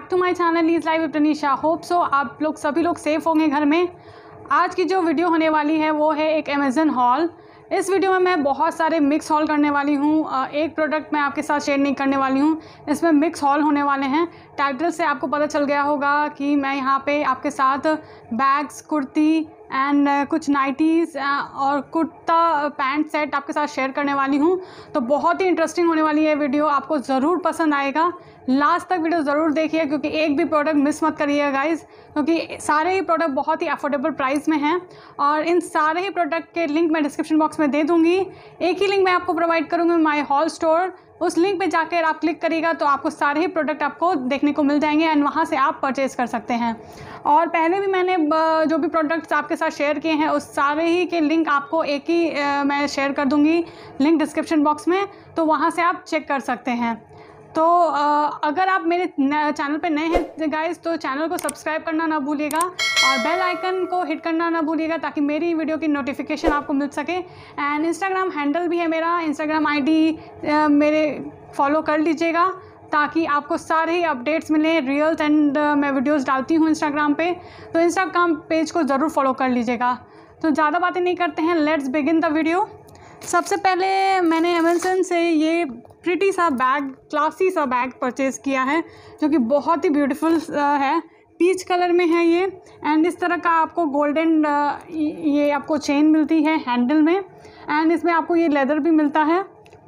Back to my channel is live with Tanisha. Hope so आप लोग सभी लोग सेफ़ होंगे घर में। आज की जो वीडियो होने वाली है वो है एक अमेज़न हॉल। इस वीडियो में मैं बहुत सारे मिक्स हॉल करने वाली हूँ। एक प्रोडक्ट मैं आपके साथ शेयर नहीं करने वाली हूँ, इसमें मिक्स हॉल होने वाले हैं। टाइटल से आपको पता चल गया होगा कि मैं यहाँ पे आपके साथ बैग्स, कुर्ती एंड कुछ नाइटीज़ और कुर्ता पैंट सेट आपके साथ शेयर करने वाली हूँ। तो बहुत ही इंटरेस्टिंग होने वाली है वीडियो, आपको ज़रूर पसंद आएगा। लास्ट तक वीडियो ज़रूर देखिए क्योंकि एक भी प्रोडक्ट मिस मत करिएगा गाइज़, क्योंकि सारे ही प्रोडक्ट बहुत ही अफोर्डेबल प्राइस में हैं और इन सारे ही प्रोडक्ट के लिंक मैं डिस्क्रिप्शन बॉक्स में दे दूँगी। एक ही लिंक मैं आपको प्रोवाइड करूँगी, माय हॉल स्टोर। उस लिंक पे जाकर आप क्लिक करिएगा तो आपको सारे ही प्रोडक्ट आपको देखने को मिल जाएंगे एंड वहाँ से आप परचेज़ कर सकते हैं। और पहले भी मैंने जो भी प्रोडक्ट्स आपके साथ शेयर किए हैं उस सारे ही के लिंक आपको एक ही मैं शेयर कर दूँगी लिंक डिस्क्रिप्शन बॉक्स में, तो वहाँ से आप चेक कर सकते हैं। तो अगर आप मेरे चैनल पे नए हैं गाइस तो चैनल को सब्सक्राइब करना ना भूलिएगा और बेल आइकन को हिट करना ना भूलिएगा ताकि मेरी वीडियो की नोटिफिकेशन आपको मिल सके। एंड इंस्टाग्राम हैंडल भी है मेरा, इंस्टाग्राम आईडी मेरे फॉलो कर लीजिएगा ताकि आपको सारे ही अपडेट्स मिलें रियल्स एंड मैं वीडियोस डालती हूँ इंस्टाग्राम पे, तो इंस्टाग्राम पेज को ज़रूर फॉलो कर लीजिएगा। तो ज़्यादा बातें नहीं करते हैं, लेट्स बिगिन द वीडियो। सबसे पहले मैंने अमेज़न से ये प्रिटी सा बैग, क्लासी सा बैग परचेज़ किया है जो कि बहुत ही ब्यूटीफुल है। पीच कलर में है ये एंड इस तरह का आपको गोल्डन ये आपको चेन मिलती है हैंडल में एंड इसमें आपको ये लेदर भी मिलता है।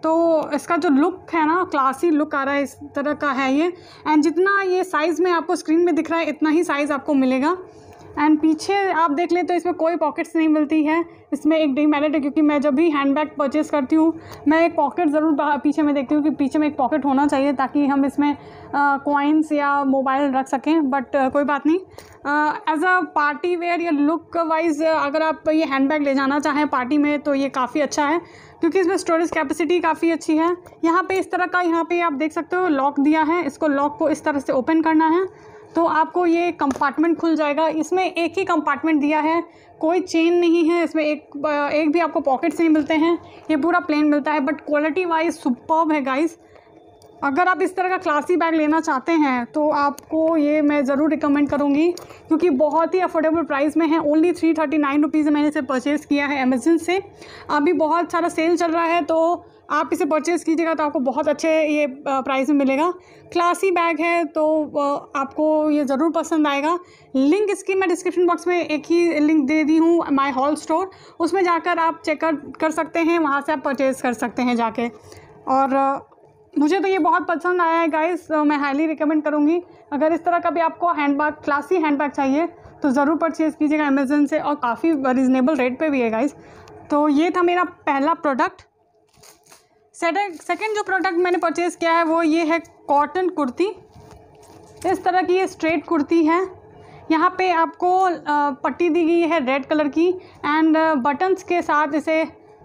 तो इसका जो लुक है ना, क्लासी लुक आ रहा है, इस तरह का है ये। एंड जितना ये साइज़ में आपको स्क्रीन में दिख रहा है इतना ही साइज़ आपको मिलेगा। एंड पीछे आप देख लें तो इसमें कोई पॉकेट्स नहीं मिलती है। इसमें एक डीमेरिट है क्योंकि मैं जब भी हैंडबैग परचेज़ करती हूँ मैं एक पॉकेट ज़रूर पीछे में देखती हूँ कि पीछे में एक पॉकेट होना चाहिए ताकि हम इसमें कॉइन्स या मोबाइल रख सकें, बट कोई बात नहीं। एज अ पार्टी वेयर या लुक वाइज अगर आप ये हैंडबैग ले जाना चाहें पार्टी में तो ये काफ़ी अच्छा है क्योंकि इसमें स्टोरेज कैपेसिटी काफ़ी अच्छी है। यहाँ पे इस तरह का, यहाँ पे आप देख सकते हो लॉक दिया है, इसको लॉक को इस तरह से ओपन करना है तो आपको ये कंपार्टमेंट खुल जाएगा। इसमें एक ही कंपार्टमेंट दिया है, कोई चेन नहीं है इसमें, एक भी आपको पॉकेट्स नहीं मिलते हैं, ये पूरा प्लेन मिलता है। बट क्वालिटी वाइज सुपर्ब है गाइस। अगर आप इस तरह का क्लासी बैग लेना चाहते हैं तो आपको ये मैं ज़रूर रिकमेंड करूँगी क्योंकि बहुत ही अफोर्डेबल प्राइस में है। ओनली 339 रुपीज़ मैंने इसे परचेज़ किया है अमेज़न से। अभी बहुत सारा सेल चल रहा है तो आप इसे परचेज़ कीजिएगा तो आपको बहुत अच्छे ये प्राइस में मिलेगा। क्लासी बैग है तो आपको ये ज़रूर पसंद आएगा। लिंक इसकी मैं डिस्क्रिप्शन बॉक्स में एक ही लिंक दे दी हूँ, माय हॉल स्टोर, उसमें जाकर आप चेक कर सकते हैं, वहाँ से आप परचेज़ कर सकते हैं जाके। और मुझे तो ये बहुत पसंद आया है गाइस, मैं हाईली रिकमेंड करूँगी। अगर इस तरह का भी आपको हैंडबैग, क्लासी हैंडबैग चाहिए तो ज़रूर परचेज़ कीजिएगा अमेज़न से और काफ़ी रिजनेबल रेट पे भी है गाइस। तो ये था मेरा पहला प्रोडक्ट। सेकंड जो प्रोडक्ट मैंने परचेज़ किया है वो ये है कॉटन कुर्ती। इस तरह की ये स्ट्रेट कुर्ती है, यहाँ पे आपको पट्टी दी गई है रेड कलर की एंड बटन्स के साथ इसे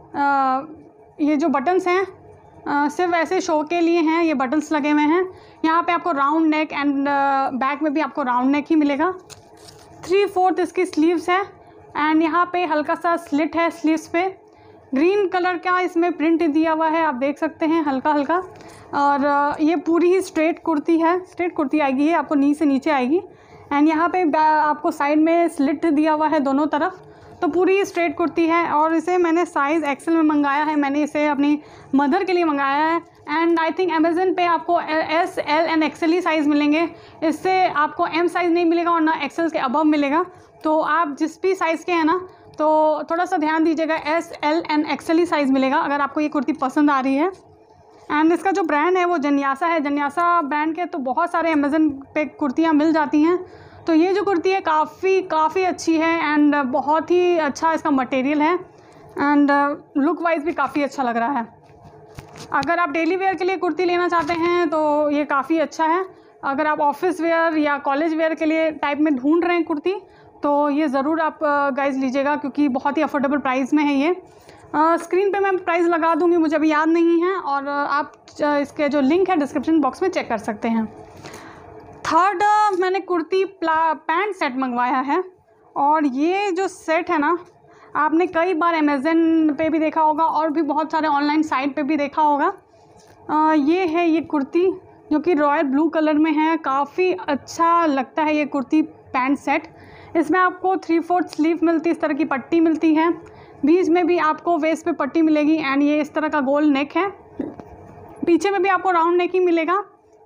ये जो बटन्स हैं सिर्फ ऐसे शो के लिए हैं, ये बटन्स लगे हुए हैं। यहाँ पे आपको राउंड नेक एंड बैक में भी आपको राउंड नेक ही मिलेगा। 3/4 इसकी स्लीव्स है एंड यहाँ पे हल्का सा स्लिट है स्लीव्स पे। ग्रीन कलर का इसमें प्रिंट दिया हुआ है, आप देख सकते हैं हल्का हल्का। और ये पूरी ही स्ट्रेट कुर्ती है, स्ट्रेट कुर्ती आएगी, ये आपको नी से नीचे आएगी एंड यहाँ पे आपको साइड में स्लिट दिया हुआ है दोनों तरफ। तो पूरी स्ट्रेट कुर्ती है और इसे मैंने साइज़ एक्सेल में मंगाया है, मैंने इसे अपनी मदर के लिए मंगाया है। एंड आई थिंक अमेज़न पे आपको S, L एंड एक्सेल ही साइज़ मिलेंगे, इससे आपको M साइज़ नहीं मिलेगा और ना एक्सेल के अबव मिलेगा। तो आप जिस भी साइज़ के हैं ना तो थोड़ा सा ध्यान दीजिएगा, S, L एंड एक्सेल ही साइज़ मिलेगा अगर आपको ये कुर्ती पसंद आ रही है। एंड इसका जो ब्रांड है वो जन्यासा है। जन्यासा ब्रांड के तो बहुत सारे अमेज़न पे कुर्तियाँ मिल जाती हैं, तो ये जो कुर्ती है काफ़ी अच्छी है एंड बहुत ही अच्छा इसका मटेरियल है एंड लुक वाइज भी काफ़ी अच्छा लग रहा है। अगर आप डेली वेयर के लिए कुर्ती लेना चाहते हैं तो ये काफ़ी अच्छा है। अगर आप ऑफिस वेयर या कॉलेज वेयर के लिए टाइप में ढूंढ रहे हैं कुर्ती तो ये ज़रूर आप गाइज लीजिएगा क्योंकि बहुत ही अफोर्डेबल प्राइस में है ये। स्क्रीन पे मैं प्राइस लगा दूँगी, मुझे अभी याद नहीं है, और आप इसके जो लिंक है डिस्क्रिप्शन बॉक्स में चेक कर सकते हैं। थर्ड मैंने कुर्ती पैंट सेट मंगवाया है और ये जो सेट है ना आपने कई बार अमेज़न पे भी देखा होगा और भी बहुत सारे ऑनलाइन साइट पे भी देखा होगा। ये है ये कुर्ती जो कि रॉयल ब्लू कलर में है। काफ़ी अच्छा लगता है ये कुर्ती पैंट सेट। इसमें आपको 3/4 स्लीव मिलती है, इस तरह की पट्टी मिलती है, बीच में भी आपको वेस्ट पे पट्टी मिलेगी एंड ये इस तरह का गोल नेक है। पीछे में भी आपको राउंड नेक ही मिलेगा।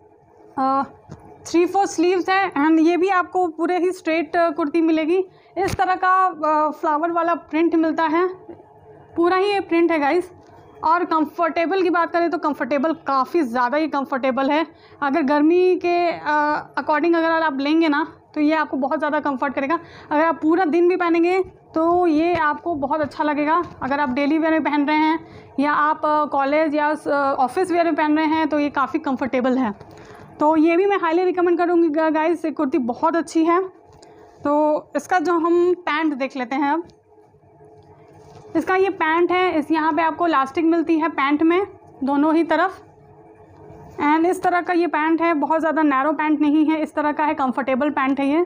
3/4 स्लीव्स है एंड ये भी आपको पूरे ही स्ट्रेट कुर्ती मिलेगी। इस तरह का फ्लावर वाला प्रिंट मिलता है, पूरा ही ये प्रिंट है गाइस। और कंफर्टेबल की बात करें तो कंफर्टेबल काफ़ी ज़्यादा ही कंफर्टेबल है। अगर गर्मी के अकॉर्डिंग अगर आप लेंगे ना तो ये आपको बहुत ज़्यादा कंफर्ट करेगा। अगर आप पूरा दिन भी पहनेंगे तो ये आपको बहुत अच्छा लगेगा। अगर आप डेली वेयर में पहन रहे हैं या आप कॉलेज या ऑफिस वेयर में पहन रहे हैं तो ये काफ़ी कंफर्टेबल है। तो ये भी मैं हाईली रिकमेंड करूँगी गाइस, ये कुर्ती बहुत अच्छी है। तो इसका जो हम पैंट देख लेते हैं अब। इसका ये पैंट है, इस यहाँ पे आपको इलास्टिक मिलती है पैंट में दोनों ही तरफ एंड इस तरह का ये पैंट है। बहुत ज़्यादा नैरो पैंट नहीं है, इस तरह का है, कंफर्टेबल पैंट है ये।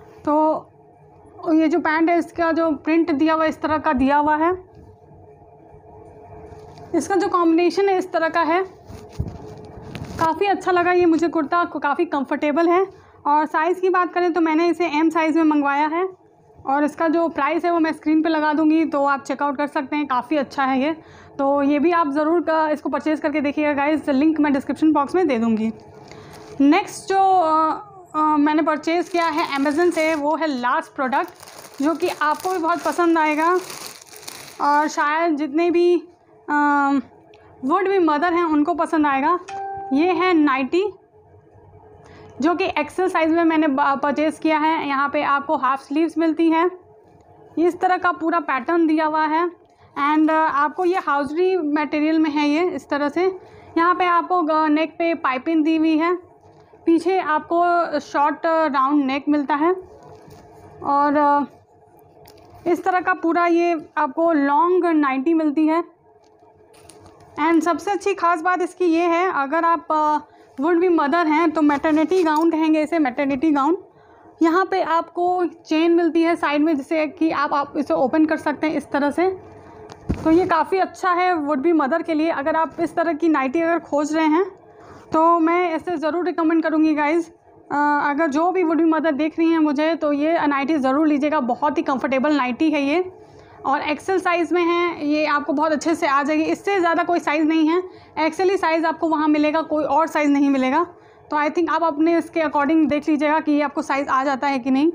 तो ये जो पैंट है इसका जो प्रिंट दिया हुआ है इस तरह का दिया हुआ है। इसका जो कॉम्बिनेशन है इस तरह का है। काफ़ी अच्छा लगा ये मुझे कुर्ता, काफ़ी कंफर्टेबल है। और साइज़ की बात करें तो मैंने इसे M साइज़ में मंगवाया है और इसका जो प्राइस है वो मैं स्क्रीन पे लगा दूंगी, तो आप चेकआउट कर सकते हैं। काफ़ी अच्छा है ये, तो ये भी आप ज़रूर इसको परचेज़ करके देखिएगा गाइस। लिंक मैं डिस्क्रिप्शन बॉक्स में दे दूँगी। नेक्स्ट जो मैंने परचेज़ किया है अमेज़न से वो है लास्ट प्रोडक्ट, जो कि आपको भी बहुत पसंद आएगा और शायद जितने भी वुड बी मदर हैं उनको पसंद आएगा। ये है नाइटी, जो कि एक्सेल साइज़ में मैंने परचेज़ किया है। यहाँ पे आपको हाफ स्लीव्स मिलती है, इस तरह का पूरा पैटर्न दिया हुआ है एंड आपको ये हाउजरी मटेरियल में है ये इस तरह से। यहाँ पे आपको नेक पे पाइपिंग दी हुई है, पीछे आपको शॉर्ट राउंड नेक मिलता है और इस तरह का पूरा ये आपको लॉन्ग नाइटी मिलती है। एंड सबसे अच्छी ख़ास बात इसकी ये है, अगर आप वुड बी मदर हैं तो मैटरनिटी गाउन कहेंगे इसे, मैटरनिटी गाउन। यहाँ पे आपको चेन मिलती है साइड में, जिससे कि आप इसे ओपन कर सकते हैं इस तरह से। तो ये काफ़ी अच्छा है वुड बी मदर के लिए। अगर आप इस तरह की नाइटी अगर खोज रहे हैं तो मैं इसे ज़रूर रिकमेंड करूँगी गाइज़। अगर जो भी वुड बी मदर देख रही हैं मुझे तो ये नाइटी ज़रूर लीजिएगा। बहुत ही कंफर्टेबल नाइटी है ये और एक्सेल साइज़ में है, ये आपको बहुत अच्छे से आ जाएगी। इससे ज़्यादा कोई साइज़ नहीं है, एक्सेल ही साइज़ आपको वहाँ मिलेगा, कोई और साइज़ नहीं मिलेगा। तो आई थिंक आप अपने इसके अकॉर्डिंग देख लीजिएगा कि ये आपको साइज़ आ जाता है कि नहीं।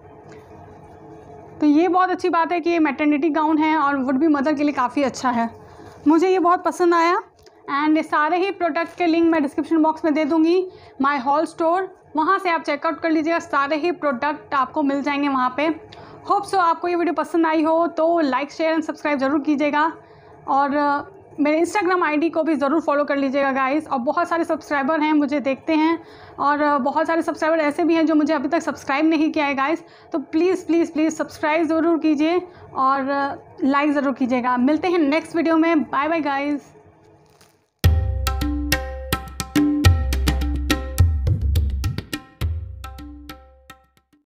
तो ये बहुत अच्छी बात है कि ये मैटरनिटी गाउन है और वुड बी मदर के लिए काफ़ी अच्छा है। मुझे ये बहुत पसंद आया एंड सारे ही प्रोडक्ट के लिंक मैं डिस्क्रिप्शन बॉक्स में दे दूँगी। माई हॉल स्टोर, वहाँ से आप चेकआउट कर लीजिएगा, सारे ही प्रोडक्ट आपको मिल जाएंगे वहाँ पे। होप सो आपको ये वीडियो पसंद आई हो तो लाइक शेयर एंड सब्सक्राइब ज़रूर कीजिएगा और मेरे इंस्टाग्राम आईडी को भी ज़रूर फॉलो कर लीजिएगा गाइस। और बहुत सारे सब्सक्राइबर हैं, मुझे देखते हैं और बहुत सारे सब्सक्राइबर ऐसे भी हैं जो मुझे अभी तक सब्सक्राइब नहीं किया है गाइस। तो प्लीज़ प्लीज़ प्लीज़ सब्सक्राइब ज़रूर कीजिए और लाइक ज़रूर कीजिएगा। मिलते हैं नेक्स्ट वीडियो में। Bye bye guys.